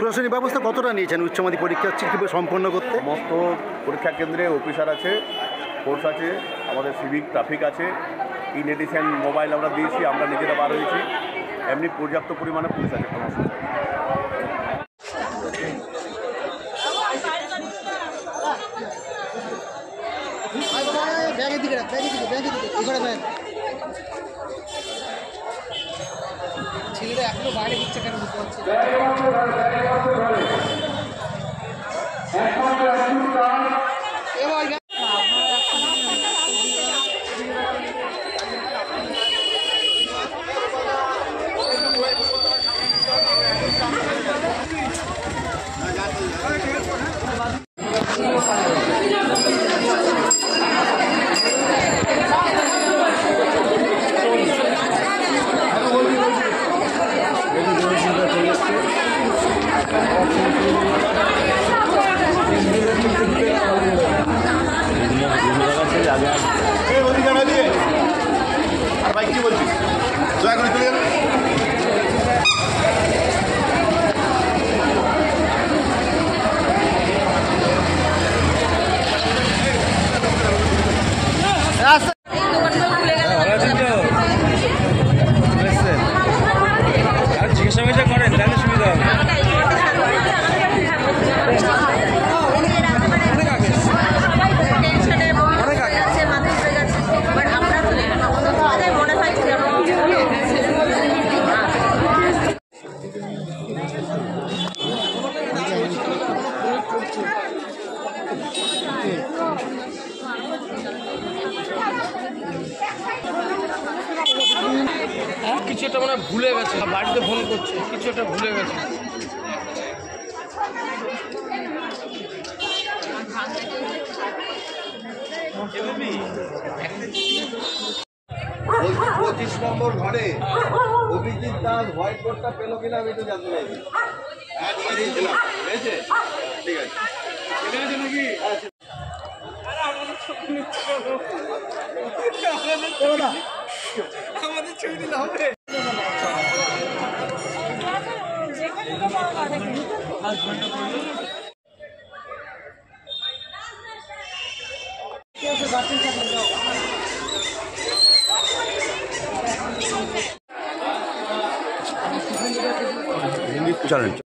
প্রশাসনিক ব্যবস্থা কতটা নিয়েছেন উচ্চ মাধ্যমিক পরীক্ষা ঠিকভাবে সম্পন্ন করতে? সমস্ত পরীক্ষা কেন্দ্রে অফিসার আছে, ফোর্স আছে, আমাদের সিভিক ট্রাফিক আছে, ইন এডিশন মোবাইল আমরা দিয়েছি, আমরা নিজেরা বার হয়েছি, এমনি পর্যাপ্ত পরিমাণে পুলিশ আছে। কোনো অসুবিধা ছেলেরা এখনো বাইরে দিচ্ছে কেন বুঝতে পারছি এবার ভাই কি বলছিস? দয়া করে চলে যাবে। জিজ্ঞাসা করেন তাহলে সুবিধা হবে। কিছু একটা মানে ভুলে গেছে, বাড়িতে ফোন করছে, কিছু একটা ভুলে গেছে। বলছি 25 নম্বর ঘরে অভিজিৎ দাস হোয়াইট বোর্ডটা পেলো কিনা আমি তো জানতে চাইছি। হ্যাঁ দিয়ে দিয়েছিলাম, পেয়েছে? ঠিক আছে, ঠিক আছে নাকি? আমাদের ছবি দিলে হবে। চলেন।